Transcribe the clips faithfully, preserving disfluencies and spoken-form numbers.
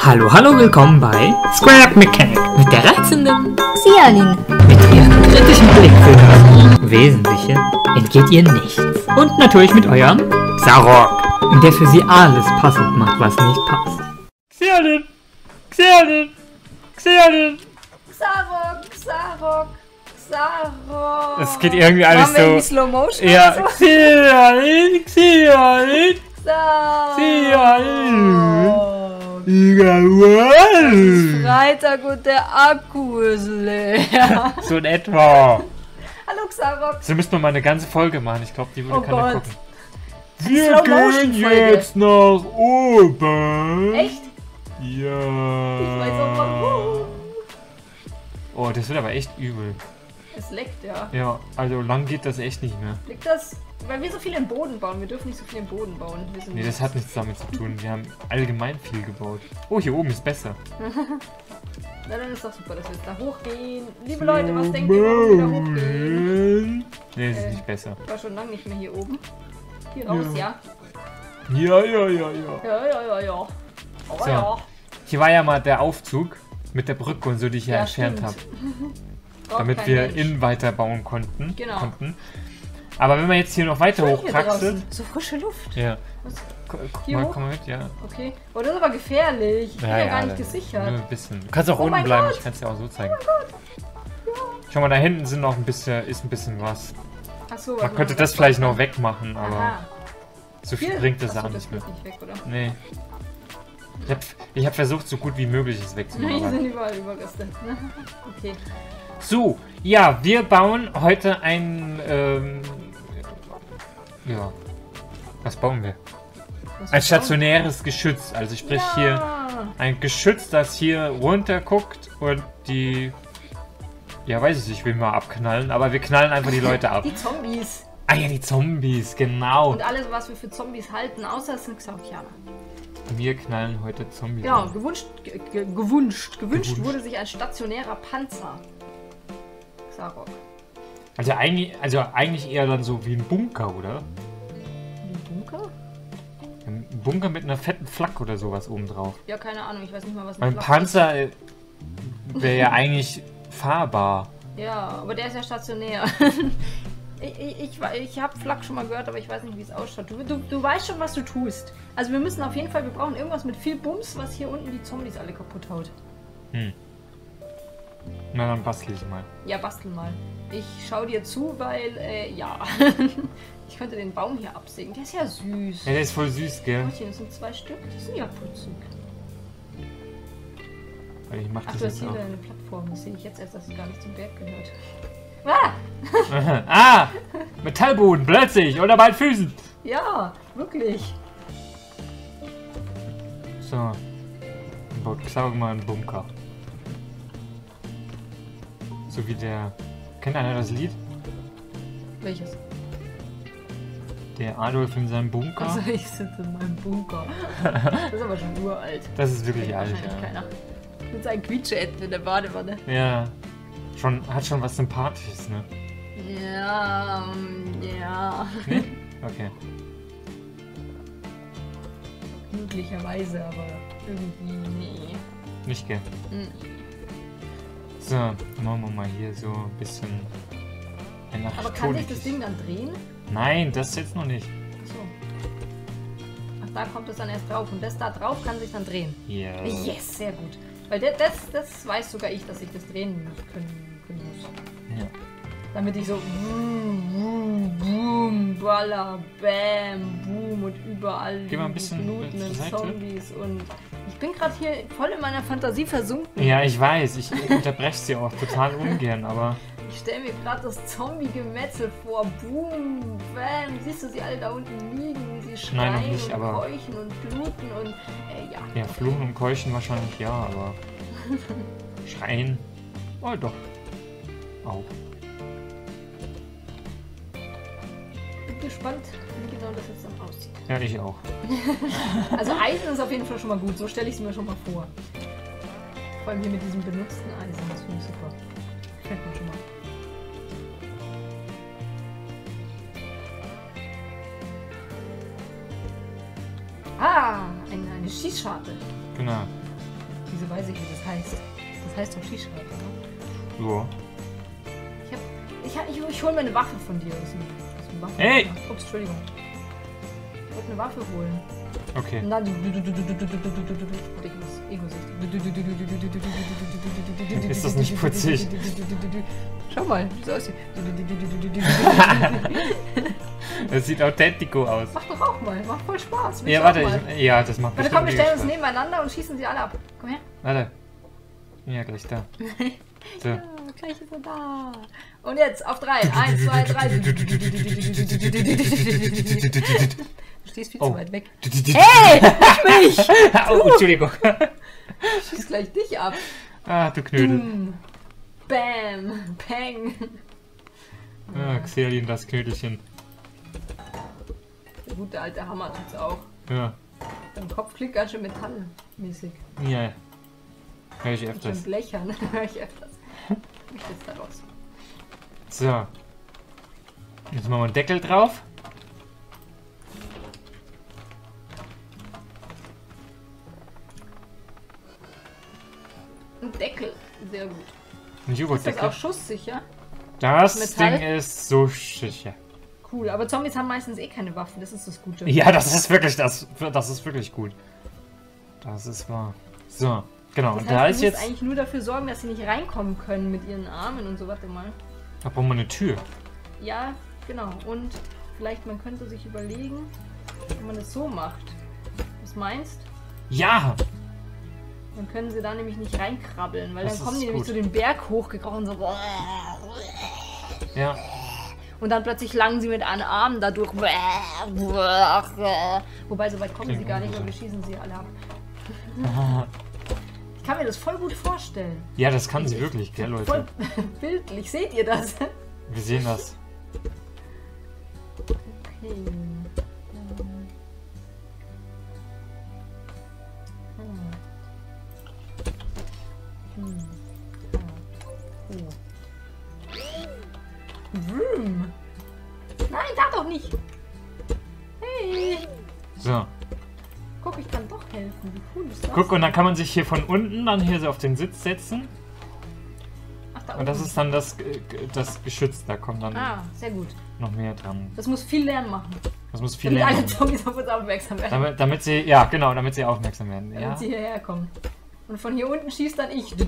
Hallo, hallo, willkommen bei Scrap Mechanic mit der reizenden Xialin. Mit ihrem kritischen Blick für das Wesentliche entgeht ihr nichts. Und natürlich mit eurem Xarok, der für sie alles passend macht, was nicht passt. Xialin! Xialin! Xialin! Xarok, Xarok, Xarok. Es geht irgendwie alles so... in Slow Motion Ja, oder so? Xialin! Xialin! Xarok. Freitag und der Akku ist leer. So in etwa. Hallo Xarok. So müsste man mal eine ganze Folge machen. Ich glaube, die würde Oh keiner Gott. gucken. Wir gehen jetzt nach oben. Echt? Ja. Ich weiß auch warum. Oh, das wird aber echt übel. Es leckt, ja. Ja, also lang geht das echt nicht mehr. Liegt das, weil wir so viel im Boden bauen. Wir dürfen nicht so viel im Boden bauen. Wir sind Nee, das hat nichts damit zu tun. Wir haben allgemein viel gebaut. Oh, hier oben ist besser. Na, dann ist doch super, dass wir jetzt da hochgehen. Liebe Leute, was denkt ihr, warum wir da hochgehen? Nee, das ist Äh. nicht besser. Ich war schon lange nicht mehr hier oben. Hier raus, ja? Ja, ja, ja, ja. Ja, ja, ja, ja. Oh, So. ja. Hier war ja mal der Aufzug mit der Brücke und so, die ich ja, Ja, entfernt stimmt. habe. Braucht Damit kein wir Mensch. innen weiter bauen konnten. Genau. konnten. Aber wenn man jetzt hier noch weiter Schön hier hochkraxelt. draußen. So frische Luft. Ja. Was? Guck, guck Hier mal, hoch? komm mal mit, ja. Okay. Oh, das ist aber gefährlich. Ich bin ja, gar nicht da- gesichert. Nur ein bisschen. Du kannst auch Oh unten mein bleiben, Gott. ich kann es dir auch so zeigen. Oh mein Gott. Schau mal, da hinten sind noch ein bisschen, ist ein bisschen was. Achso, Man könnte das vielleicht noch wegmachen, aber Aha. so viel Hier? bringt das Achso, auch das nicht mehr. geht nicht weg, oder? Nee. Ich habe ich hab versucht, so gut wie möglich es Nein, wegzumachen. hier sind überall Überreste. Okay. So, ja, wir bauen heute ein, ähm, ja, was bauen wir? Was Ein für stationäres Geschütz, also sprich Ja. hier ein Geschütz, das hier runter guckt und die, ja weiß ich nicht, will mal abknallen, aber wir knallen einfach die Leute ab. Die Zombies. Ah ja, die Zombies, genau. Und alles, was wir für Zombies halten, außer es sind Xauchianer. Wir knallen heute Zombies Genau, ab. gewünscht, ge ge gewünscht, gewünscht Gewünscht. wurde sich ein stationärer Panzer. Xarok. Also eigentlich, also eigentlich eher dann so wie ein Bunker, oder? Ein Bunker? Ein Bunker mit einer fetten Flak oder sowas oben drauf. Ja, keine Ahnung, ich weiß nicht mal, was Mein Flak Panzer äh, wäre ja eigentlich fahrbar. ist. Ja, aber der ist ja stationär. ich ich, ich, ich habe Flak schon mal gehört, aber ich weiß nicht, wie es ausschaut. Du, du, du weißt schon, was du tust. Also wir müssen auf jeden Fall, wir brauchen irgendwas mit viel Bums, was hier unten die Zombies alle kaputt haut. Hm. Na, dann bastel ich mal. Ja, bastel mal. Ich schau dir zu, weil, äh, ja. Ich könnte den Baum hier absägen. Der ist ja süß. Ja, der ist voll süß, gell? Mädchen, das sind zwei Stück. Die sind ja putzig. Weil ich mach Ach, das du hast jetzt hier auch. eine Plattform. Das sehe ich jetzt erst, dass es gar nicht zum Berg gehört. Ah! Ah! Metallboden, plötzlich, unter meinen Füßen. Ja, wirklich. So. Dann baut Xarok mal einen Bunker. So wie der... Kennt einer das Lied? Welches? Der Adolf in seinem Bunker. Also ich sitze in meinem Bunker. Das ist aber schon uralt. Das ist wirklich Kennt alt, wahrscheinlich ja. keiner. Mit seinen Quietscheenten in der Badewanne. Ja. Schon, hat schon was Sympathisches, ne? Ja, ähm, ja. Nee? Okay. Möglicherweise, aber irgendwie nee. Nicht gern. Hm. So, machen wir mal hier so ein bisschen eine Aber kann sich Archtonik- das Ding dann drehen? Nein, das jetzt noch nicht. Achso. Ach, da kommt es dann erst drauf. Und das da drauf kann sich dann drehen. Ja. Yes, sehr gut. Weil das, das, das weiß sogar ich, dass ich das drehen können, können muss. Ja. Damit ich so boom, boom, boom, baller, bam, boom und überall Geh mal ein bisschen blutenden zur Seite. Zombies und ich bin gerade hier voll in meiner Fantasie versunken. Ja, ich weiß. Ich unterbreche sie auch total ungern, aber Ich stelle mir gerade das Zombie-Gemetzel vor. Boom, bam. Siehst du sie alle da unten liegen? Sie schreien Nein, noch nicht, und aber- keuchen und bluten und äh, ja. ja, fluchen und keuchen wahrscheinlich ja, aber schreien. Oh doch. Auch. Bin gespannt, wie genau das jetzt dann aussieht. Ja, ich auch. Also Eisen ist auf jeden Fall schon mal gut. So stelle ich es mir schon mal vor. Vor allem hier mit diesem benutzten Eisen. Das finde ich super. Gefällt mir schon mal. Ah, eine, eine Schießscharte. Genau. Wieso weiß ich, wie das heißt? Das heißt doch Skischreiber, ne? Ja. Ich, hab, ich, hab, ich, ich hol mir eine Waffe von dir. Aus dem, aus dem Waffe. Ey! Ups, Entschuldigung. Ich wollte eine Waffe holen. Okay. Und dann Ego-Sicht. Ist das nicht putzig? Schau mal, wie es aussieht. Das sieht authentico aus. Mach doch auch mal, macht voll Spaß. Ja, warte, ich, ja, das macht Warte, bestimmt komm, wir stellen mega uns Spaß. nebeneinander und schießen sie alle ab. Komm her. Warte. Ja, gleich da. So. Ja, gleich ist er da. Und jetzt auf drei. Eins, zwei, drei. Du stehst viel Oh. zu weit weg. Hey, nicht mich! Oh, Entschuldigung. Ich schieß gleich dich ab. Ah, du Knödel. Boom. Bam. Peng. Ah, Xelin, das Knödelchen. Der gute alte Hammer tut's auch. Ja. Dein Kopf klingt ganz schön metallmäßig. Ja. Hör ich Ganz schön öfters. blechern. Hör ich öfters. Ich jetzt da raus. So. Jetzt machen wir einen Deckel drauf. Ein Deckel. Sehr gut. Ein Ist das Joghurtdeckel. auch schusssicher? Das Metall? Ding ist so sicher. Cool, aber Zombies haben meistens eh keine Waffen, das ist das Gute. Ja, das ist wirklich das. Das ist wirklich gut. Das ist wahr. So, genau. Das Und heißt, da du ist musst jetzt. eigentlich nur dafür sorgen, dass sie nicht reinkommen können mit ihren Armen und so, warte mal. Da brauchen wir eine Tür. Ja, genau. Und vielleicht man könnte sich überlegen, wenn man das so macht. Was meinst? Ja! Dann können sie da nämlich nicht reinkrabbeln, weil Das dann kommen ist die nämlich gut. so den Berg hochgekrochen so. Ja. Und dann plötzlich langen sie mit einem Arm dadurch. Wobei, so weit kommen Klingt sie gar nicht, weil wir ungesund. schießen sie alle ab. Ich kann mir das voll gut vorstellen. Ja, das kann sie wirklich, gell, Voll Leute? bildlich, seht ihr das? Wir sehen das. Okay. Ähm. Hm. Hm. Ah. Oh. Vroom. Nein, da doch nicht. Hey. So. Guck, ich kann doch helfen. Wie cool ist das? Guck, und dann kann man sich hier von unten dann hier so auf den Sitz setzen. Ach, da Und das oben. ist dann das, äh, das Geschütz. Da kommt dann Ah, sehr gut. noch mehr dran. Das muss viel Lärm machen. Das muss viel Damit alle lernen. Zombies auf uns aufmerksam werden. Damit, damit sie, ja, genau, damit sie aufmerksam werden. Damit Ja. sie hierher kommen. Und von hier unten schießt dann ich.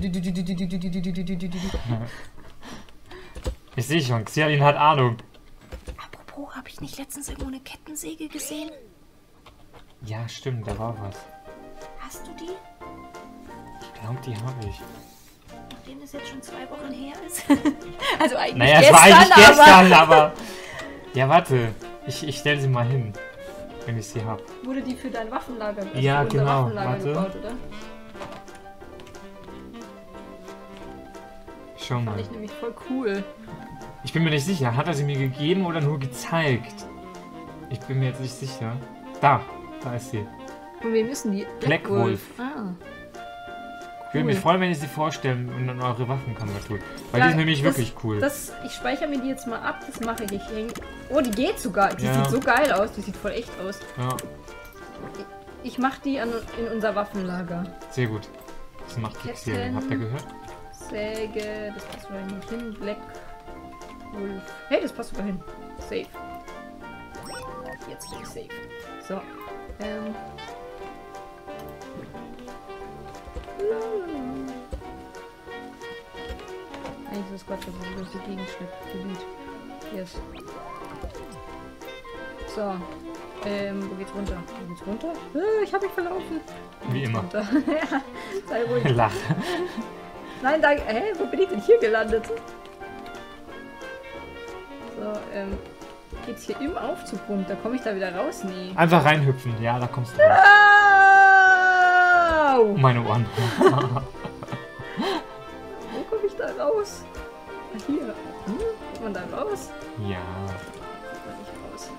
Ich sehe schon, Xialin hat Ahnung. Apropos, habe ich nicht letztens irgendwo eine Kettensäge gesehen? Ja, stimmt, da war was. Hast du die? Ich glaube, die habe ich. Nachdem es jetzt schon zwei Wochen her ist. Also eigentlich Naja, gestern, es war eigentlich aber... gestern, aber... Ja, warte. Ich, ich stelle sie mal hin, wenn ich sie habe. Wurde die für dein Waffenlager, also Ja, für unser genau, Waffenlager warte. gebaut, oder? Schau mal. Fand ich nämlich voll cool. Ich bin mir nicht sicher. Hat er sie mir gegeben oder nur gezeigt? Ich bin mir jetzt nicht sicher. Da, da ist sie. Von wem müssen die? Black Wolf. Ah. Ich würde mich Cool. freuen, wenn ich sie vorstellen und dann eure Waffenkombinatur. Weil Ja, die ist nämlich das- wirklich cool. Das, ich speichere mir die jetzt mal ab, das mache ich. ich häng... Oh, die geht sogar. Die Ja. sieht so geil aus, die sieht voll echt aus. Ja, Ich mache die an, in unser Waffenlager. sehr gut. Das macht die Ketten. Xilien. Habt ihr gehört? Säge, das passt sogar nicht hin. Black Wolf. Hey, das passt sogar hin. Safe. Jetzt bin ich safe. So. Ähm. Eigentlich ist das Quatsch, dass es durch die Gegend schleppt. Gebiet. Yes. So. Ähm, wo geht's runter? Wo geht's runter? Äh, ich hab mich verlaufen. Wo Wie geht's immer. runter? Ja, sei ruhig. Lach. Nein, danke. Hä? Wo bin ich denn hier gelandet? So, ähm. Geht's hier im Aufzug runter? Komme ich da wieder raus? Nee. Einfach reinhüpfen. Ja, da kommst du raus. Au! Oh, meine Ohren. Wo komme ich da raus? Ah, hier. Hm? Kommt man da raus? Ja. Kommt man nicht raus.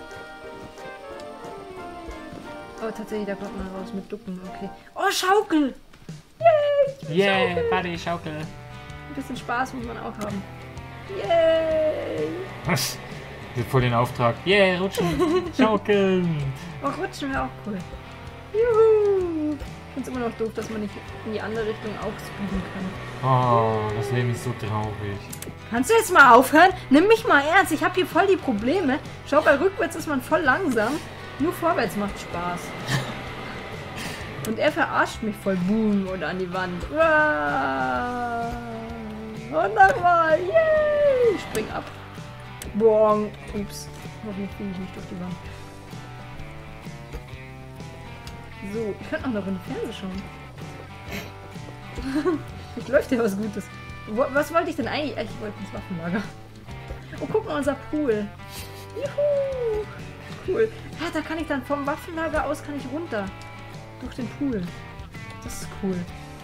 Oh, tatsächlich, da kommt man raus mit Ducken. Okay. Oh, Schaukel! Yay! Yeah, Buddy, Schaukel. Ein bisschen Spaß muss man auch haben. Yay! Das ist voll den Auftrag. Yeah, rutschen. Schaukeln. Oh, rutschen wäre auch cool. Juhu! finde es immer noch doof, dass man nicht in die andere Richtung auch speeden kann. Oh, das Leben ist so traurig. Kannst du jetzt mal aufhören? Nimm mich mal ernst. Ich habe hier voll die Probleme. Schau, bei rückwärts ist man voll langsam. Nur vorwärts macht Spaß. Und er verarscht mich voll. Boom. Und an die Wand. Uah. Und nochmal. Yay. Ich spring ab. Boah. Ups. Hoffentlich fliege ich nicht durch die Wand. So, ich könnte auch noch in den Fernseher schauen. Jetzt läuft ja was Gutes. Wo, was wollte ich denn eigentlich? Ich wollte ins Waffenlager. Oh, guck mal, unser Pool. Juhu. Cool. Ja, da kann ich dann vom Waffenlager aus kann ich runter. Durch den Pool. Das ist cool.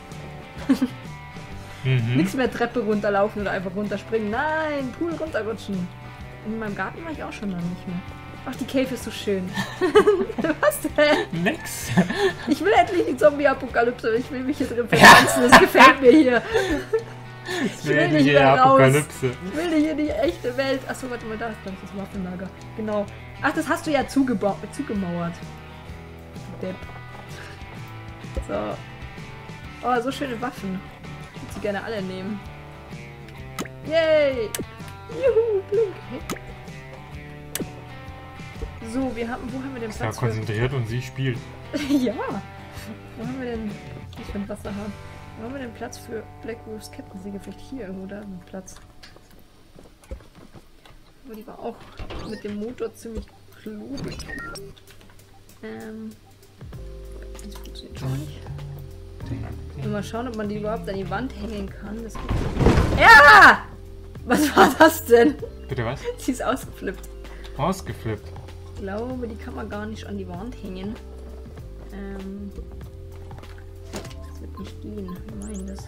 Mhm. Nichts mehr Treppe runterlaufen oder einfach runterspringen. Nein, Pool runterrutschen. In meinem Garten war ich auch schon lange nicht mehr. Ach, die Cave ist so schön. Was denn? Nix. Ich will endlich die Zombie-Apokalypse. Ich will mich hier drin verpflanzen. Das gefällt mir hier. Ich will will nicht die mehr raus. Apokalypse. Ich will hier die echte Welt. Achso, warte mal, da ist glaube ich das Waffenlager. Genau. Ach, das hast du ja zugebau zugemauert. Du Depp. So. Oh, so schöne Waffen. Ich würde sie gerne alle nehmen. Yay! Juhu, blink. Hey. So, wir haben, wo haben wir den Ist da Platz für... konzentriert und sie spielt. Ja. Wo haben wir denn... Ich will Wasser haben. Wo haben wir den Platz für Black Wolves Kettensäge? Vielleicht hier irgendwo, da ein Platz. Aber die war auch mit dem Motor ziemlich klobig. Ähm... Das funktioniert schon nicht. Mal schauen, ob man die überhaupt an die Wand hängen kann. Das geht... Ja! Was war das denn? Bitte was? Sie ist ausgeflippt. Ausgeflippt. Ich glaube, die kann man gar nicht an die Wand hängen. Ähm, das wird nicht gehen. Wie meinen das?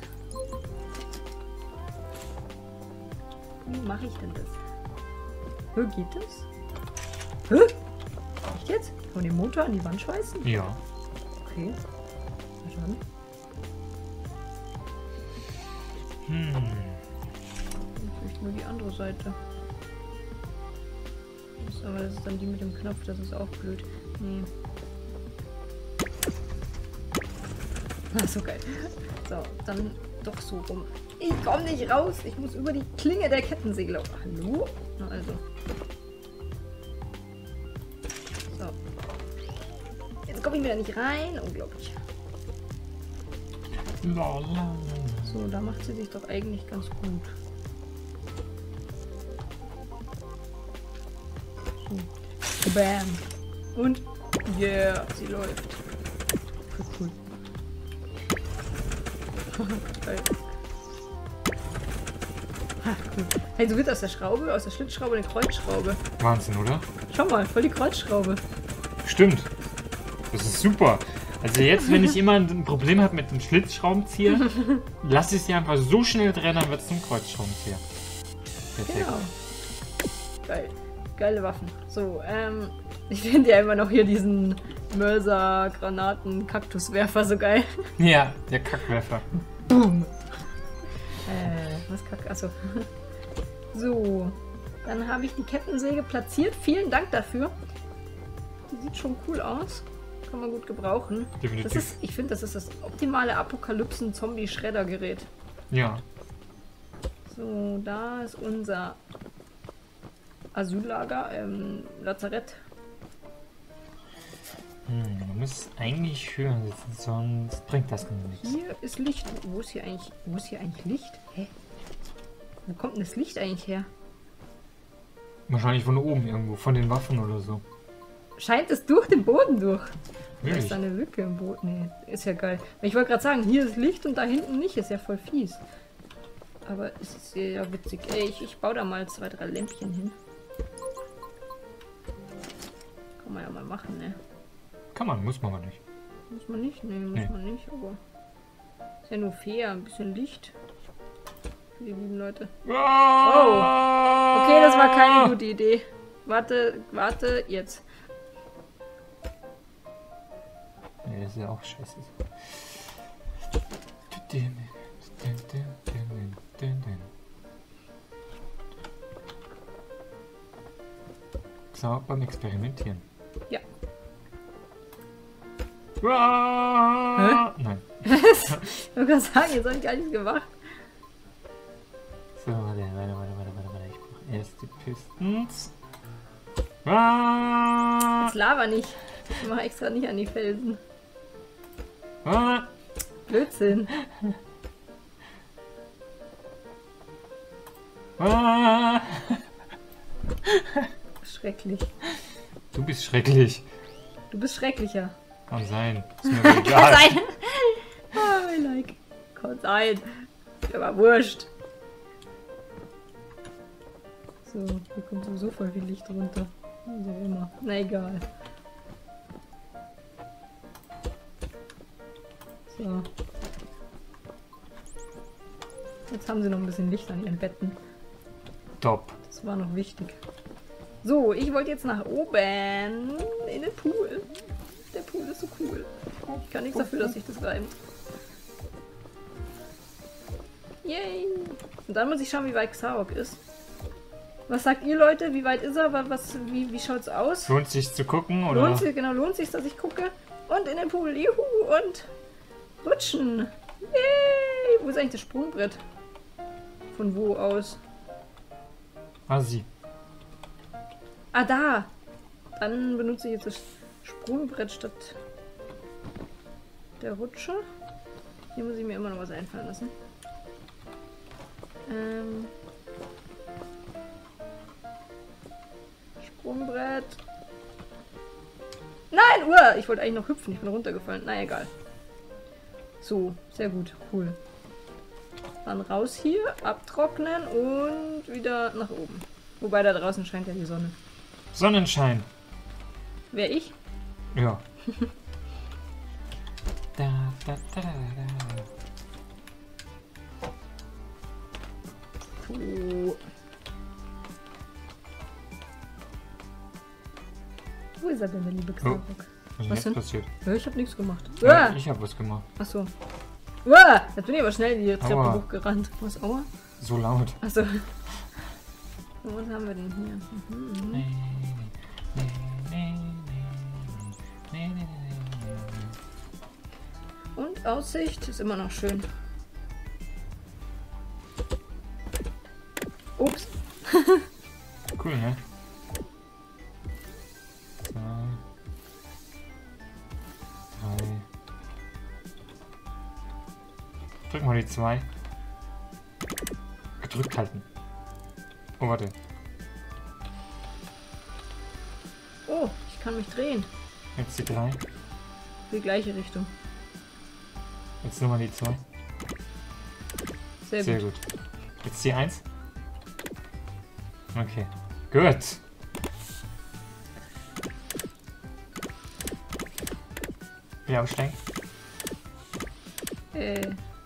Wie mache ich denn das? Hö, geht das? Hä? Echt jetzt? Kann man den Motor an die Wand schweißen? Ja. Okay. Na dann. Hm. Vielleicht nur die andere Seite. Aber das ist dann die mit dem Knopf, das ist auch blöd. Nee. Ah, so geil. So, dann doch so rum. Ich komme nicht raus. Ich muss über die Klinge der Kettensäge laufen. Hallo? Na also. So. Jetzt komme ich wieder nicht rein. Unglaublich. So, da macht sie sich doch eigentlich ganz gut. So. Bam. Und yeah, sie läuft. Voll cool. Geil. Ha, cool. Hey, so wird aus der Schraube, aus der Schlitzschraube eine Kreuzschraube. Wahnsinn, oder? Schau mal, voll die Kreuzschraube. Stimmt. Das ist super. Also jetzt, wenn ich immer ein Problem habe mit dem Schlitzschraubenzieher, lasse ich sie einfach so schnell drin, dann wird es zum Kreuzschraubenzieher. Perfekt. Genau. Geil. Geile Waffen. So, ähm, ich finde ja immer noch hier diesen Mörser, Granaten, Kaktuswerfer so geil. Ja, der Kackwerfer. Boom. Äh, was Kack? Achso. So, dann habe ich die Kettensäge platziert. Vielen Dank dafür. Die sieht schon cool aus. Kann man gut gebrauchen. Definitiv. Das ist, ich finde, das ist das optimale Apokalypsen-Zombie-Schreddergerät. Ja. So, da ist unser Asyllager, ähm, Lazarett. Hm, man muss eigentlich höher sitzen, sonst bringt das nichts. Hier ist Licht. Wo ist hier eigentlich, wo ist hier eigentlich Licht? Hä? Wo kommt denn das Licht eigentlich her? Wahrscheinlich von oben irgendwo, von den Waffen oder so. Scheint es durch den Boden durch? Da Wirklich? ist da eine Lücke im Boden. Nee, ist ja geil. Ich wollte gerade sagen, hier ist Licht und da hinten nicht. Ist ja voll fies. Aber es ist ja witzig. Ey, ich, ich baue da mal zwei, drei Lämpchen hin. Kann man ja mal machen, ne? Kann man, muss man aber nicht. Muss man nicht? Nee, muss Nee. man nicht, aber ist ja nur fair. Ein bisschen Licht. Für die lieben Leute. Oh! Okay, das war keine gute Idee. Warte, warte, jetzt. Nee, das ist ja auch scheiße. So, beim Experimentieren. Ja. Ah! Was? Ich wollte gerade sagen, jetzt habe ich gar nichts gemacht. So, warte, warte, warte, warte, warte, warte. Ich brauche erst die Pistons. Ah! Das Lava nicht. Ich mache extra nicht an die Felsen. Ah! Blödsinn. Ah! Schrecklich. Du bist schrecklich. Du bist schrecklicher. Kann sein. Ist mir aber Kann egal. sein. Oh, I like. Kann sein. Ist aber wurscht. So, hier kommt sowieso voll viel Licht runter. Wie auch immer. Na egal. So. Jetzt haben sie noch ein bisschen Licht an ihren Betten. Top. Das war noch wichtig. So, ich wollte jetzt nach oben in den Pool. Der Pool ist so cool. Ich kann nichts dafür, dass sich das reimt. Yay! Und dann muss ich schauen, wie weit Xarok ist. Was sagt ihr, Leute? Wie weit ist er? Was, wie, wie schaut's aus? Lohnt sich zu gucken, oder? Lohnt sich, genau, lohnt sich, dass ich gucke. Und in den Pool. Juhu! Und rutschen. Yay! Wo ist eigentlich das Sprungbrett? Von wo aus? Ah, sie. Ah, da! Dann benutze ich jetzt das Sprungbrett statt der Rutsche. Hier muss ich mir immer noch was einfallen lassen. Ähm... Sprungbrett. Nein, Uhr! Ich wollte eigentlich noch hüpfen, ich bin runtergefallen. Na egal. So, sehr gut, cool. Dann raus hier, abtrocknen und wieder nach oben. Wobei da draußen scheint ja die Sonne. Sonnenschein. Wer ich? Ja. da, da, da, da, da. Puh. Wo ist er denn, der liebe Xarok? Was ist Was jetzt denn? passiert? Ja, ich hab nichts gemacht. Ja, Uah! ich habe was gemacht. Achso. Uah! Jetzt bin ich aber schnell die Treppe Aua. hochgerannt. Was, aua? So laut. Achso. Was haben wir denn hier? Mhm, mhm. Nee, nee, nee, nee, nee, nee, nee. Und Aussicht ist immer noch schön. Ups. Cool, ne? Zwei. Drei. Drück mal die zwei. Gedrückt halten. Oh, warte. Oh, ich kann mich drehen. Jetzt die drei. Die gleiche Richtung. Jetzt nochmal die zwei. Sehr, Sehr gut. gut. Jetzt die eins. Okay. Gut. Wieder aussteigen. Äh.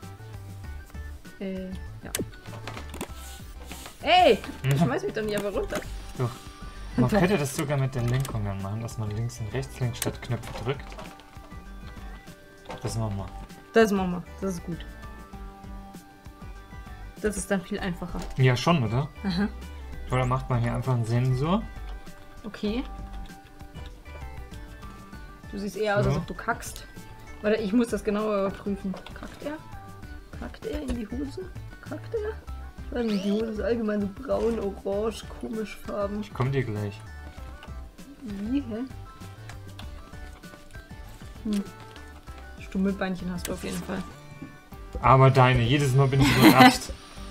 Äh, ja. Ey! Schmeiß mich doch nicht einfach runter. Doch. Man könnte das sogar mit der Lenkung dann machen, dass man links und rechts links statt Knöpfe drückt. Das machen wir. Das machen wir. Das ist gut. Das ist dann viel einfacher. Ja, schon, oder? Aha. Oder macht man hier einfach einen Sensor? Okay. Du siehst eher aus, Ja. als ob du kackst. Oder ich muss das genauer prüfen. Kackt er? Kackt er in die Hose? Kackt er? Ich weiß nicht, die Hose ist allgemein so braun, orange, komisch Farben. Ich komm dir gleich. Wie, hä? Hm. Stummelbeinchen hast du auf jeden Fall. Aber deine, jedes Mal bin ich überrascht.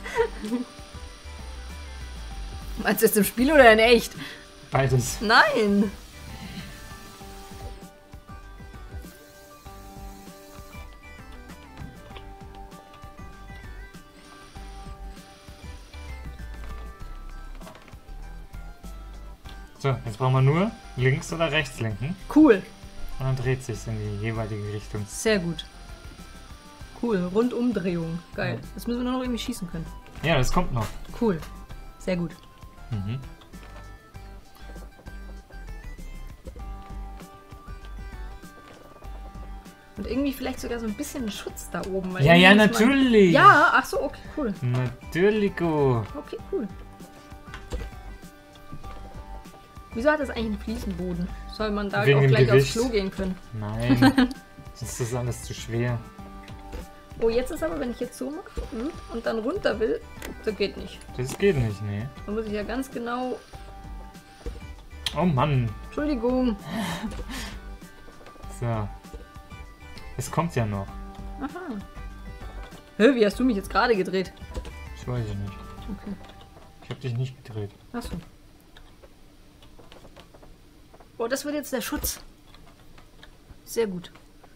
Meinst du jetzt im Spiel oder in echt? Beides. Nein! So, jetzt brauchen wir nur links oder rechts lenken. Cool. Und dann dreht sich in die jeweilige Richtung. Sehr gut. Cool. Rundumdrehung. Geil. Das müssen wir nur noch irgendwie schießen können. Ja, das kommt noch. Cool. Sehr gut. Mhm. Und irgendwie vielleicht sogar so ein bisschen Schutz da oben. weil Ja, ja, irgendwie muss man- natürlich. Ja, ach so, okay, cool. Natürlich. Okay, cool. Wieso hat das eigentlich einen Fliesenboden? Soll man da Wegen auch dem gleich Gewicht. aufs Klo gehen können? Nein. Sonst ist das alles zu schwer. Oh, jetzt ist aber, wenn ich jetzt so mache hm, und dann runter will, das geht nicht. Das geht nicht, ne? Da muss ich ja ganz genau... Oh Mann. Entschuldigung. So. Es kommt ja noch. Aha. Hä, wie hast du mich jetzt gerade gedreht? Ich weiß ja nicht. Okay. Ich hab dich nicht gedreht. Achso. Oh, das wird jetzt der Schutz. Sehr gut.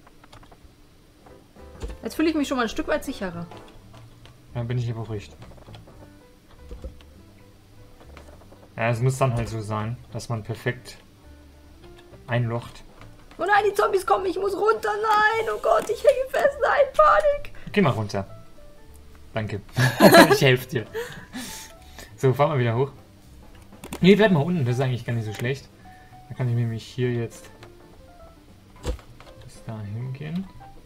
Jetzt fühle ich mich schon mal ein Stück weit sicherer. Dann bin ich aber ruhig. Ja, es muss dann halt so sein, dass man perfekt einlocht. Oh nein, die Zombies kommen, ich muss runter. Nein, oh Gott, ich hänge fest. Nein, Panik. Geh mal runter. Danke. Ich helfe dir. So, fahren wir wieder hoch. Nee, bleib mal unten, das ist eigentlich gar nicht so schlecht. Da kann ich nämlich hier jetzt bis da hingehen.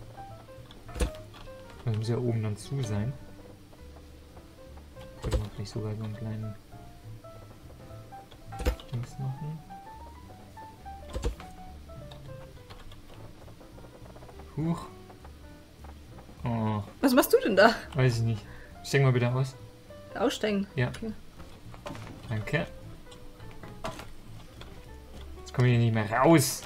Das muss ja oben dann zu sein. Könnte man vielleicht sogar so einen kleinen Dings machen. Huch. Oh, Was machst du denn da? weiß ich nicht. Steig mal bitte aus. Aussteigen. Ja. Okay. Danke. Jetzt komme ich hier nicht mehr raus.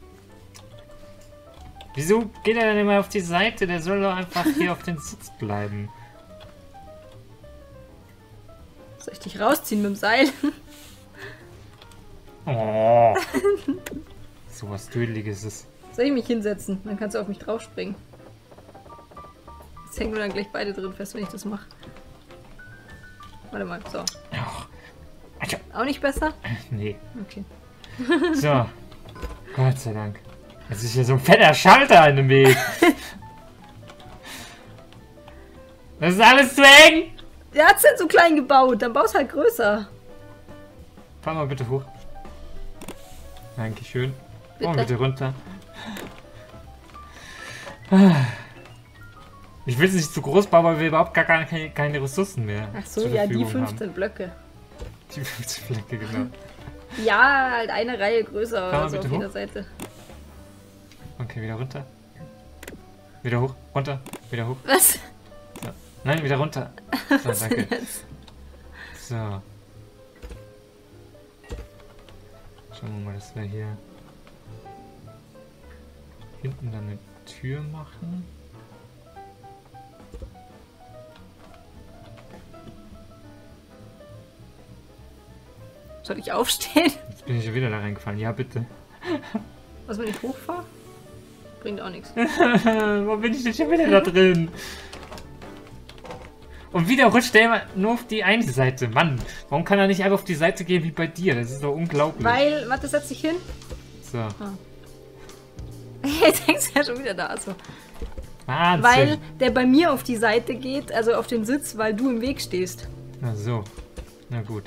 Wieso geht er denn immer auf die Seite? Der soll doch einfach hier auf den Sitz bleiben. Soll ich dich rausziehen mit dem Seil? Oh. So was Tödliches ist. Soll ich mich hinsetzen? Dann kannst du auf mich draufspringen. Jetzt hängen wir dann gleich beide drin fest, wenn ich das mache. Warte mal, so. Ach. Alter. Auch nicht besser? Nee. Okay. So. Gott sei Dank. Jetzt ist hier so ein fetter Schalter in dem Weg. Das ist alles zu eng. Der hat's denn so klein gebaut, dann baust halt größer. Fahr mal bitte hoch. Dankeschön. Bitte. Oh, bitte runter. Ich will es nicht zu groß bauen, weil wir überhaupt gar keine, keine Ressourcen mehr. Ach so, zur ja, die Verfügung fünfzehn haben. Blöcke. Die fünfzehn Blöcke, genau. Ja, halt eine Reihe größer Fahr oder mal so auf bitte jeder hoch. Seite. Okay, wieder runter. Wieder hoch, runter, wieder hoch. Was? So. Nein, wieder runter. So, Was danke. denn jetzt? So. Schauen wir mal, dass wir hier hinten dann eine Tür machen. Soll ich aufstehen? Jetzt bin ich schon wieder da reingefallen. Ja, bitte. Was, wenn ich hochfahre? Bringt auch nichts. Warum bin ich denn schon wieder da drin? Und wieder rutscht der immer nur auf die eine Seite. Mann, warum kann er nicht einfach auf die Seite gehen wie bei dir? Das ist doch unglaublich. Weil, warte, setz dich hin. So. Ah. Jetzt hängst du ja schon wieder da. Also. Wahnsinn. Weil der bei mir auf die Seite geht, also auf den Sitz, weil du im Weg stehst. Na so. Na gut.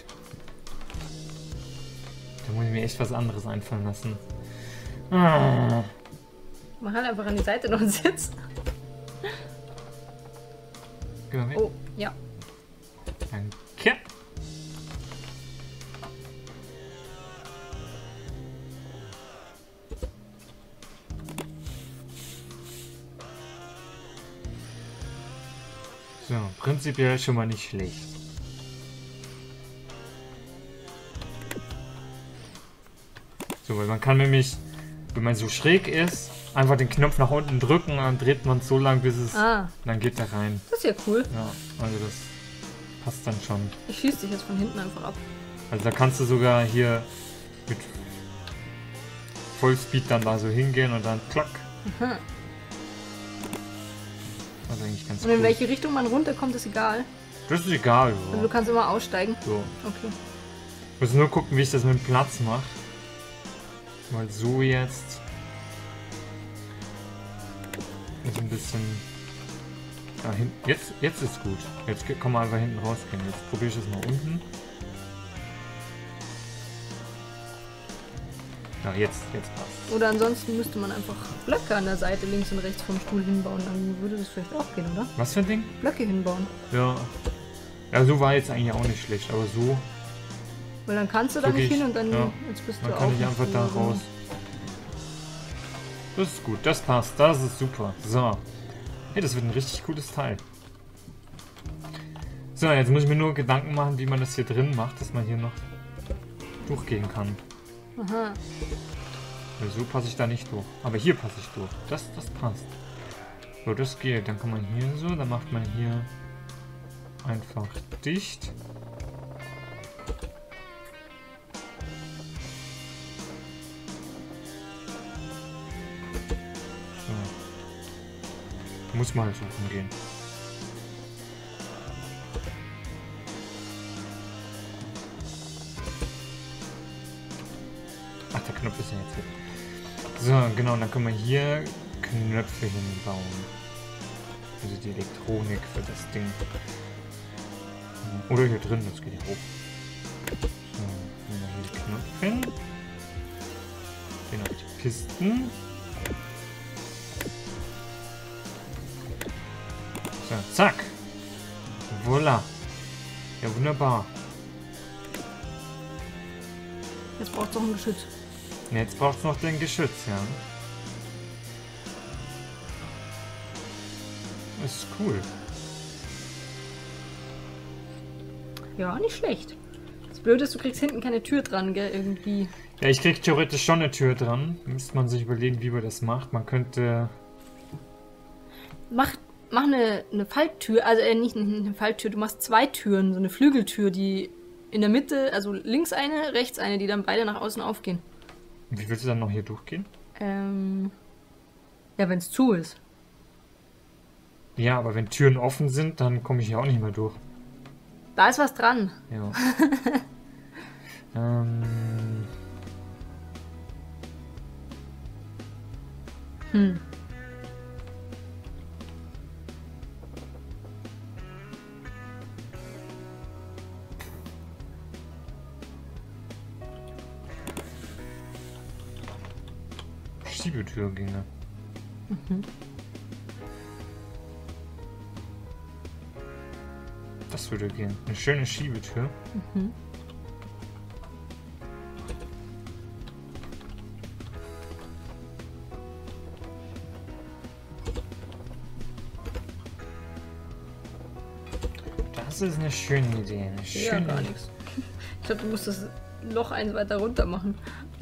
Da muss ich mir echt was anderes einfallen lassen. Ah. Mach halt einfach an die Seite noch einen Sitz. Geh mal weg. Oh, ja. Danke. So, prinzipiell schon mal nicht schlecht. So, weil man kann nämlich, wenn man so schräg ist, einfach den Knopf nach unten drücken und dann dreht man so lang, bis es... Ah, Dann geht er rein. das ist ja cool. Ja, also das passt dann schon. Ich schieße dich jetzt von hinten einfach ab. Also da kannst du sogar hier mit Vollspeed dann da so hingehen und dann klack. Aha. Das ist eigentlich ganz Und in cool. welche Richtung man runterkommt, ist egal. Das ist egal. Also du So. kannst immer aussteigen. So. Okay. Ich muss nur gucken, wie ich das mit dem Platz mache. Weil so jetzt ist ein bisschen... Da hin, jetzt, jetzt ist gut. Jetzt kann man einfach hinten rausgehen. Jetzt probiere ich das mal unten. Ja, jetzt, jetzt passt. Oder ansonsten müsste man einfach Blöcke an der Seite links und rechts vom Stuhl hinbauen. Dann würde das vielleicht auch gehen, oder? Was für ein Ding? Blöcke hinbauen. Ja. Ja, so war jetzt eigentlich auch nicht schlecht, aber so, Weil dann kannst du da So nicht geh ich, hin und dann ja. jetzt bist dann du kann auch ich nicht einfach so da drin. raus. Das ist gut, das passt, das ist super. So. Hey, das wird ein richtig cooles Teil. So, jetzt muss ich mir nur Gedanken machen, wie man das hier drin macht, dass man hier noch durchgehen kann. Aha. Weil so passe ich da nicht durch. Aber hier passe ich durch. Das, das passt. So, das geht. Dann kann man hier so, dann macht man hier einfach dicht. So. Muss man halt so umgehen. Ach, der Knopf ist ja jetzt hier. So, genau, und dann können wir hier Knöpfe hinbauen. Also die Elektronik für das Ding. Oder hier drin, das geht hier hoch. So, nehmen wir hier die Knöpfe hin. Gehen auf die Pisten. So, zack. Voila. Ja, wunderbar. Jetzt braucht es noch ein Geschütz. Jetzt braucht es noch den Geschütz, ja. Das ist cool. Ja, nicht schlecht. Das Blöde ist, du kriegst hinten keine Tür dran, gell, irgendwie. Ja, ich krieg theoretisch schon eine Tür dran. Müsste man sich überlegen, wie man das macht. Man könnte... Mach, mach eine, eine Falttür, also äh, nicht eine Falttür, du machst zwei Türen, so eine Flügeltür, die in der Mitte, also links eine, rechts eine, die dann beide nach außen aufgehen. Wie willst du dann noch hier durchgehen? Ähm... Ja, wenn es zu ist. Ja, aber wenn Türen offen sind, dann komme ich hier auch nicht mehr durch. Da ist was dran. Ja. ähm... Hm. Schiebetür ginge. Mhm. Das würde gehen. Eine schöne Schiebetür. Mhm. Das ist eine schöne Idee. Eine Ja, schöne gar nichts. Ich glaube, du musst das Loch eins weiter runter machen.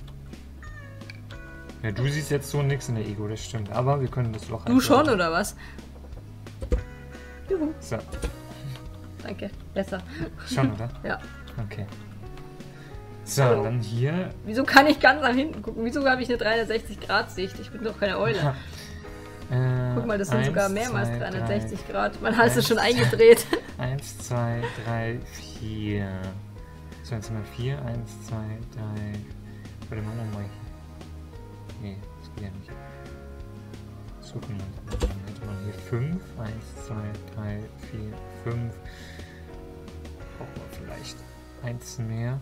Ja, du siehst jetzt so nichts in der Ego, das stimmt. Aber wir können das Loch Du einfach- schon, oder was? Juhu. So, Danke. Besser. schon, oder? Ja. Okay. So, Hallo. dann hier. Wieso kann ich ganz nach hinten gucken? Wieso habe ich eine dreihundertsechzig Grad Sicht? Ich bin doch keine Eule. Äh, Guck mal, das sind eins, sogar mehrmals zwei, dreihundertsechzig Grad. Man hat es eins, schon eingedreht. Eins, zwei, drei, vier. So, jetzt haben wir vier. Eins, zwei, drei. Warte, machen wir mal. Nee, das geht ja nicht. So, dann hätte man hier fünf. Eins, zwei, drei, vier, fünf. Brauchen wir vielleicht eins mehr.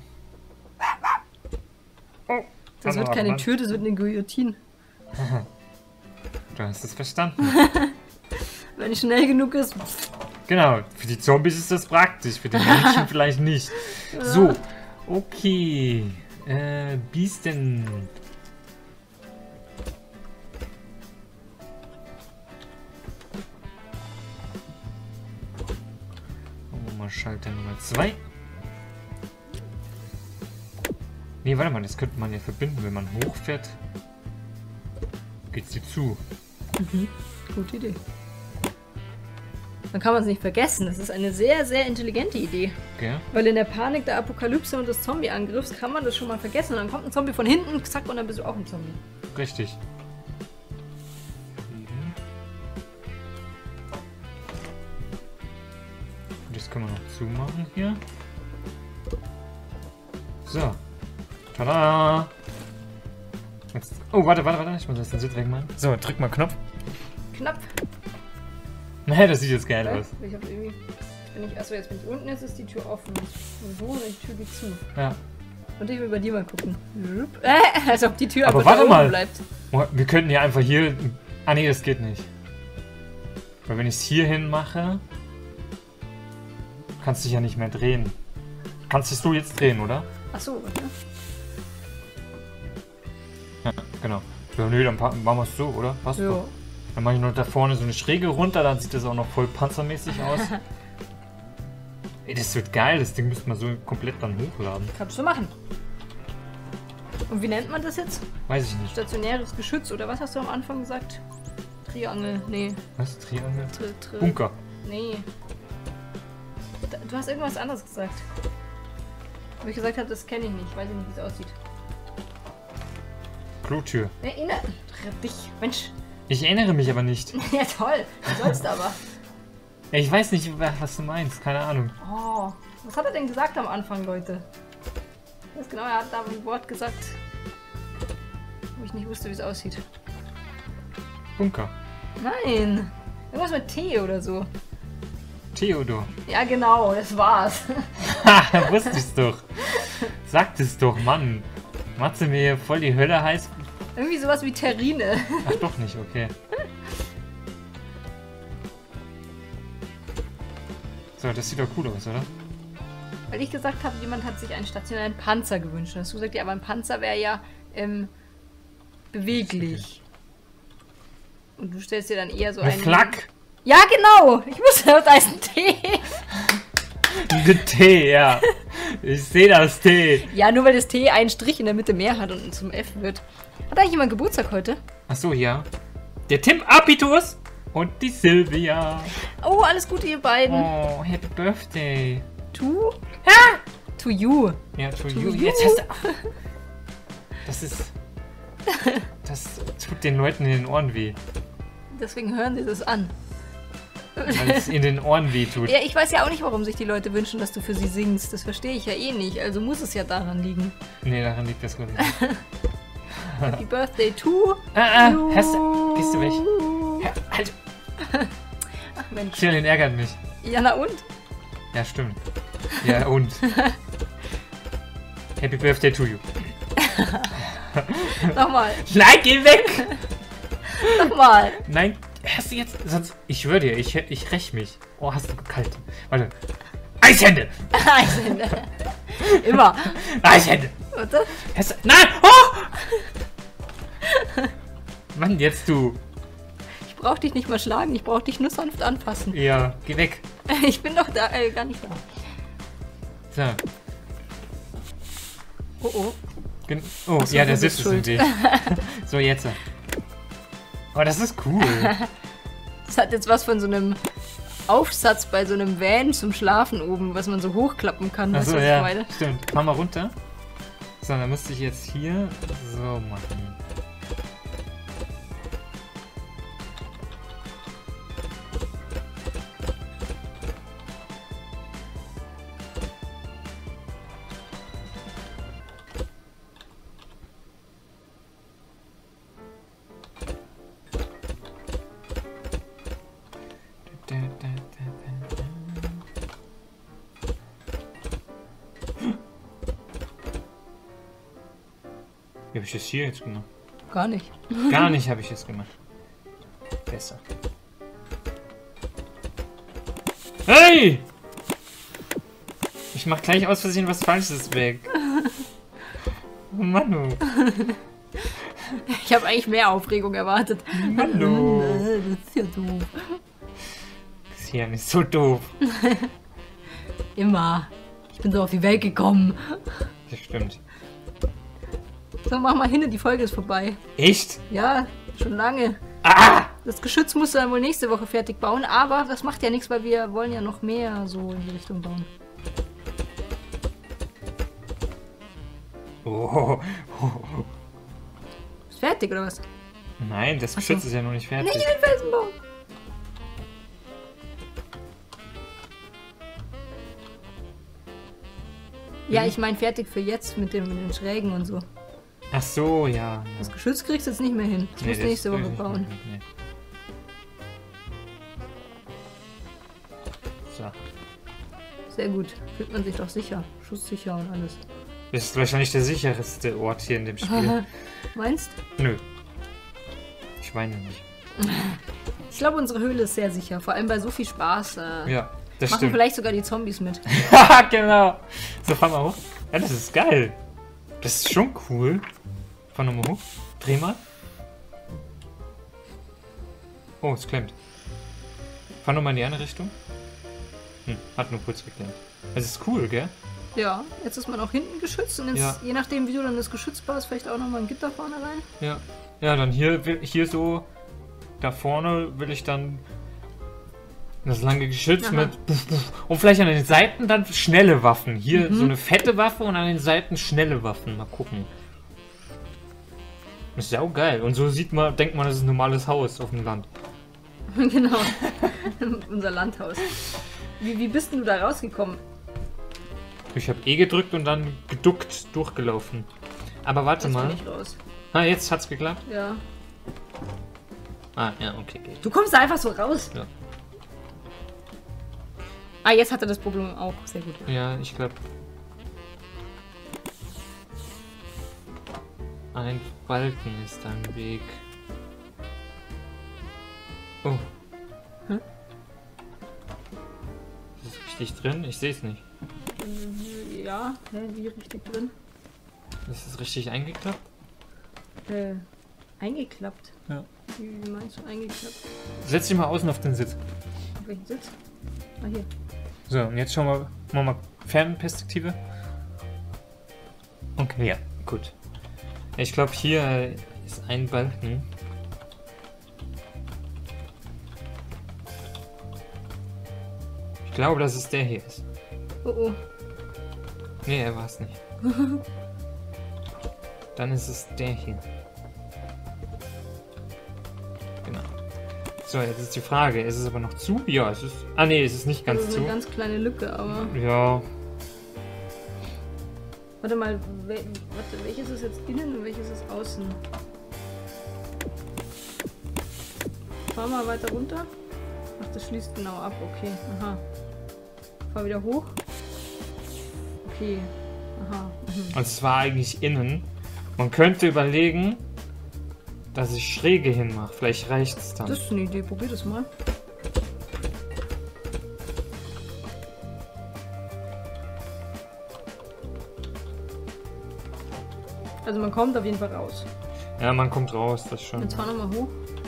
Oh, Das wird keine Tür, das wird eine Guillotine. Du hast es verstanden. Wenn schnell genug ist. Genau, für die Zombies ist das praktisch, für die Menschen vielleicht nicht. So, okay. Äh, Biesten. Oh, mal Schalter Nummer zwei. Nee, warte mal, das könnte man ja verbinden, wenn man hochfährt. Geht's dir zu? Mhm. Gute Idee. Dann kann man es nicht vergessen. Das ist eine sehr, sehr intelligente Idee. Gell? Weil in der Panik der Apokalypse und des Zombie-Angriffs kann man das schon mal vergessen. Und dann kommt ein Zombie von hinten, zack, und dann bist du auch ein Zombie. Richtig. Und das können wir noch zumachen hier. So. Tada! Jetzt. Oh, warte, warte, warte. Ich muss das den Sitz wegmachen. So, drück mal Knopf. Knapp. Nein, das sieht jetzt geil Ja, aus. ich hab irgendwie. Wenn ich, achso, jetzt bin ich unten, jetzt ist die Tür offen. Und so, und die Tür geht zu. Ja. Und ich will bei dir mal gucken. Äh, als ob die Tür Aber einfach warte da mal. oben bleibt. Oh, wir könnten ja einfach hier. Ah, nee, das geht nicht. Weil wenn ich es hier hin mache, kannst du dich ja nicht mehr drehen. Kannst dich so jetzt drehen, oder? Achso, warte. Ja, genau. Ja, nö, dann pa- machen wir es so, oder? Passt Ja. doch. Dann mache ich noch da vorne so eine Schräge runter, dann sieht das auch noch voll panzermäßig aus. Ey, das wird geil, das Ding müsste man so komplett dann hochladen. Kannst du machen. Und wie nennt man das jetzt? Weiß ich nicht. Stationäres Geschütz oder was hast du am Anfang gesagt? Triangel, nee. Was? Triangel? Tri Tri Bunker. Nee. Da, du hast irgendwas anderes gesagt. Wo ich gesagt habe, das kenne ich nicht. Weiß ich nicht, wie es aussieht. Klotür. Erinnere dich, Mensch. Ich erinnere mich aber nicht. Ja toll, du sollst aber. Ja, ich weiß nicht, was du meinst. Keine Ahnung. Oh, was hat er denn gesagt am Anfang, Leute? Ich weiß genau, er hat da ein Wort gesagt, wo ich nicht wusste, wie es aussieht. Bunker. Nein, irgendwas mit T oder so. Theodor. Ja genau, das war's. Ha, wusste ich's doch. Sagt es doch, Mann. Matze mir hier voll die Hölle heiß. Irgendwie sowas wie Terrine. Ach doch nicht, okay. So, das sieht doch cool aus, oder? Weil ich gesagt habe, jemand hat sich einen stationären Panzer gewünscht. Hast du gesagt, ja, aber ein Panzer wäre ja ähm, beweglich. Und du stellst dir dann eher so Eine einen... Flak! Ja, genau! Ich wusste, da ist ein T. Ein T, ja. Ich sehe das T. Ja, nur weil das T einen Strich in der Mitte mehr hat und zum F wird. Hat eigentlich jemand Geburtstag heute? Ach so, ja. Der Tim Apitus und die Silvia. Oh, alles Gute, ihr beiden. Oh, Happy Birthday. To? Ha! To you. Ja, to, To you. you. Jetzt hast du... Das ist... Das tut den Leuten in den Ohren weh. Deswegen hören sie das an. Weil es in den Ohren weh tut. Ja, ich weiß ja auch nicht, warum sich die Leute wünschen, dass du für sie singst. Das verstehe ich ja eh nicht. Also muss es ja daran liegen. Nee, daran liegt das wohl nicht. Happy Birthday to Ah, ah, you. hast du... Gehst du weg? Ja, halt. Ach Mensch. Shirley ärgert mich. Ja, na und? Ja, stimmt. Ja, und? Happy Birthday to you. Nochmal. Nein, geh weg! Nochmal. Nein, hast du jetzt... Sonst... Ich schwöre dir, ich, ich räch mich. Oh, hast du kalt. Warte. Eishände! Eishände. Immer. Eishände! Warte. Hast du... Nein! Oh! Mann, jetzt du. Ich brauch dich nicht mal schlagen, ich brauch dich nur sanft anfassen. Ja, geh weg. Ich bin doch da, äh, gar nicht da. So. Oh oh. Gen oh, Ach so, ja, der du Sitz bist ist im schuld. Weg. So, jetzt. Oh, das ist cool. Das hat jetzt was von so einem Aufsatz bei so einem Van zum Schlafen oben, was man so hochklappen kann. Weißt Achso, du, was ja, ich meine? stimmt. Mach mal runter. So, dann müsste ich jetzt hier so machen. Wie habe ich das hier jetzt gemacht? Gar nicht. Gar nicht habe ich es gemacht. Besser. Hey! Ich mach gleich aus Versehen was Falsches weg. Oh Manu. Ich habe eigentlich mehr Aufregung erwartet. Manu. Das ist ja doof. Das ist ja nicht so doof. Immer. Ich bin so auf die Welt gekommen. Das stimmt. So, mach mal hin, die Folge ist vorbei. Echt? Ja, schon lange. Ah! Das Geschütz musst du dann wohl nächste Woche fertig bauen, aber das macht ja nichts, weil wir wollen ja noch mehr so in die Richtung bauen. Oh. Ist fertig oder was? Nein, das Ach so. Geschütz ist ja noch nicht fertig. Nicht in den Felsen bauen! Ja, ich meine fertig für jetzt mit, dem, mit den Schrägen und so. Ach so, ja. Das Geschütz kriegst du jetzt nicht mehr hin. Das musst du nächste Woche bauen. Nee. So. Sehr gut. Fühlt man sich doch sicher. Schusssicher und alles. Das ist wahrscheinlich der sicherste Ort hier in dem Spiel. Meinst? Nö. Ich weine nicht. Ich glaube, unsere Höhle ist sehr sicher. Vor allem bei so viel Spaß. Äh, Ja, das machen stimmt. vielleicht sogar die Zombies mit. Haha, genau. So, fahr mal hoch. Ja, das ist geil. Das ist schon cool. Fahr nochmal hoch. Dreh mal. Oh, es klemmt. Fahr nochmal in die eine Richtung. Hm, hat nur kurz geklemmt. Es ist cool, gell? Ja, jetzt ist man auch hinten geschützt und jetzt, Ja. je nachdem, wie du dann das Geschütz baust, vielleicht auch nochmal ein Gitter vorne rein. Ja. Ja, dann hier, will- hier so, da vorne will ich dann das lange Geschütz Aha. mit buff, buff. Und vielleicht an den Seiten dann schnelle Waffen. Hier Mhm. so eine fette Waffe und an den Seiten schnelle Waffen. Mal gucken. Das ist ja auch geil. Und so sieht man, denkt man, das ist ein normales Haus auf dem Land. Genau. Unser Landhaus. Wie, wie bist denn du da rausgekommen? Ich habe E gedrückt und dann geduckt durchgelaufen. Aber warte Jetzt bin mal. ich raus. Ah, jetzt hat's geklappt. Ja. Ah, ja, okay, geht. Du kommst da einfach so raus. Ja. Ah, jetzt hat er das Problem auch. Sehr gut. Ja, ich glaube. Ein Balken ist ein Weg. Oh. Hm? Ist es richtig drin? Ich sehe es nicht. Ja, hä, wie richtig drin? Ist es richtig eingeklappt? Äh, eingeklappt. Ja. Wie meinst du eingeklappt? Setz dich mal außen auf den Sitz. Auf welchen Sitz? Ah, hier. So, und jetzt schauen wir machen wir mal Fernperspektive. Okay, ja, gut. Ich glaube, hier ist ein Balken. Ich glaube, dass es der hier ist. Oh oh. Nee, er war es nicht. Dann ist es der hier. Genau. So, jetzt ist die Frage, ist es aber noch zu? Ja, es ist... Ah nee, es ist nicht ganz Also so zu. eine ganz kleine Lücke, aber... Ja, Warte mal, wel warte, welches ist jetzt innen und welches ist außen? Fahr mal weiter runter. Ach, das schließt genau ab, okay. Aha. Fahr wieder hoch. Okay. Aha. Mhm. also es war eigentlich innen. Man könnte überlegen, dass ich schräge hinmache. Vielleicht reicht es dann. Das ist eine Idee, probier das mal. Also man kommt auf jeden Fall raus. Ja, man kommt raus, das schon. Jetzt fahr nochmal hoch.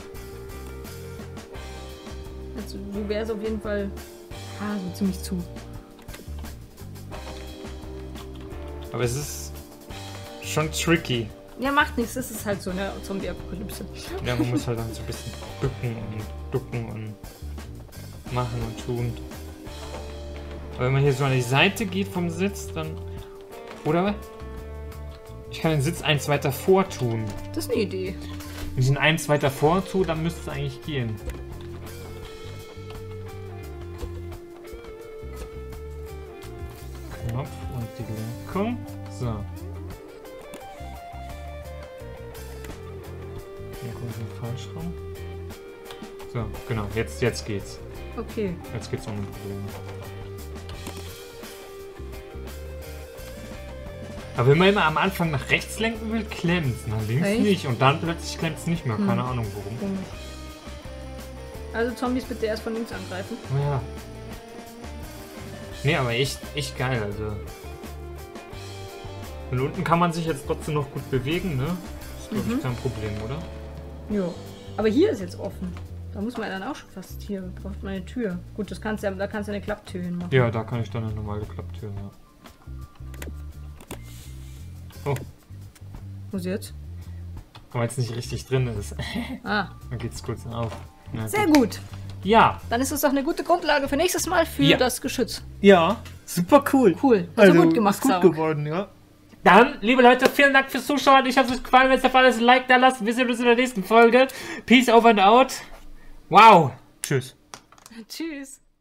Jetzt, so wäre es auf jeden Fall ah, so ziemlich zu. Aber es ist schon tricky. Ja, macht nichts, das ist halt so eine Zombie-Apokalypse. Ja, man muss halt dann so ein bisschen bücken und ducken und machen und tun. Aber wenn man hier so an die Seite geht vom Sitz, dann... Oder? Ich kann den Sitz eins weiter vortun. Das ist eine Idee. Wenn ich ihn eins weiter vortue, dann müsste es eigentlich gehen. Knopf und die Lenkung. So. Hier kommt ein falsch rum. So, genau, jetzt, jetzt geht's. Okay. Jetzt geht's ohne Probleme. Aber wenn man immer am Anfang nach rechts lenken will, klemmt's. Nach links Echt? nicht. Und dann plötzlich klemmt's nicht mehr. Keine Hm. Ahnung warum. Komisch. Also Zombies bitte erst von links angreifen. Oh ja. Nee, aber echt, echt geil, also. Und unten kann man sich jetzt trotzdem noch gut bewegen, ne? Ist, glaube ich, Mhm. kein Problem, oder? Jo. Aber hier ist jetzt offen. Da muss man ja dann auch schon fast hier. Braucht man eine Tür. Gut, das kannst du ja, da kannst du eine Klapptür hinmachen. Ja, da kann ich dann eine normale Klapptür, ja. Oh, Muss jetzt? weil jetzt nicht richtig drin ist. Ah, Dann geht's kurz auf. Ja, sehr gut. gut. Ja, Dann ist das doch eine gute Grundlage für nächstes Mal für Ja. das Geschütz. ja, super cool. Cool. Hast du gut gemacht, ist gut Sarah. geworden, ja. Dann, liebe Leute, vielen Dank fürs Zuschauen. Ich hoffe, es hat euch gefallen. Wenn es der Fall ist, ein Like da lassen. Wir sehen uns in der nächsten Folge. Peace over and out. Wow. Tschüss. Tschüss.